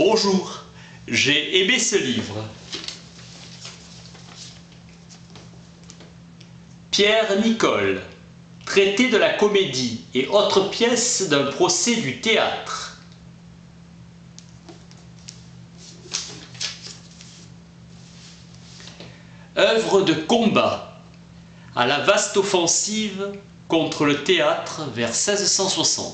Bonjour, j'ai aimé ce livre. Pierre Nicole, traité de la comédie et autres pièces d'un procès du théâtre. Œuvre de combat à la vaste offensive contre le théâtre vers 1660.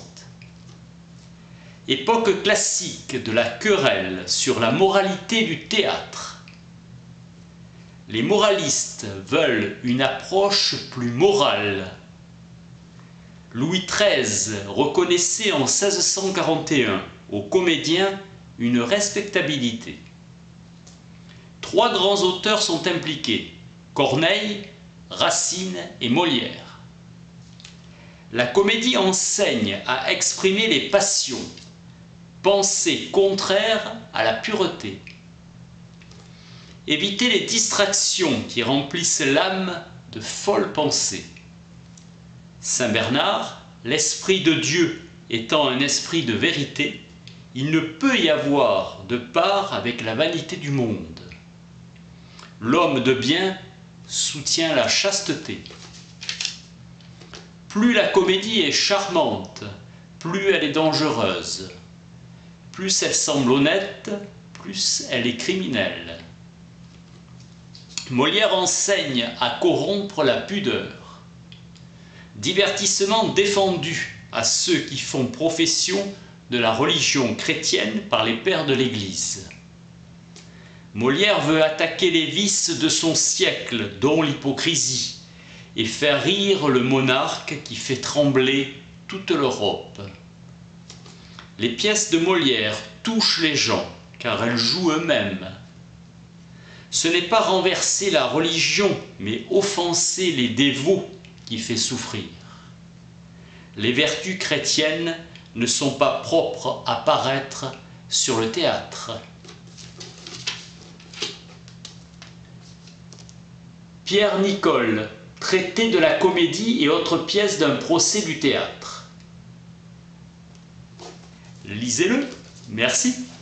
Époque classique de la querelle sur la moralité du théâtre. Les moralistes veulent une approche plus morale. Louis XIII reconnaissait en 1641 aux comédiens une respectabilité. Trois grands auteurs sont impliqués, Corneille, Racine et Molière. La comédie enseigne à exprimer les passions, pensées contraires à la pureté. Éviter les distractions qui remplissent l'âme de folles pensées. Saint Bernard, l'esprit de Dieu étant un esprit de vérité, il ne peut y avoir de part avec la vanité du monde. L'homme de bien soutient la chasteté. Plus la comédie est charmante, plus elle est dangereuse. Plus elle semble honnête, plus elle est criminelle. Molière enseigne à corrompre la pudeur. Divertissement défendu à ceux qui font profession de la religion chrétienne par les pères de l'Église. Molière veut attaquer les vices de son siècle, dont l'hypocrisie, et faire rire le monarque qui fait trembler toute l'Europe. Les pièces de Molière touchent les gens, car elles jouent eux-mêmes. Ce n'est pas renverser la religion, mais offenser les dévots qui fait souffrir. Les vertus chrétiennes ne sont pas propres à paraître sur le théâtre. Pierre Nicole, traité de la comédie et autres pièces d'un procès du théâtre. Lisez-le, merci.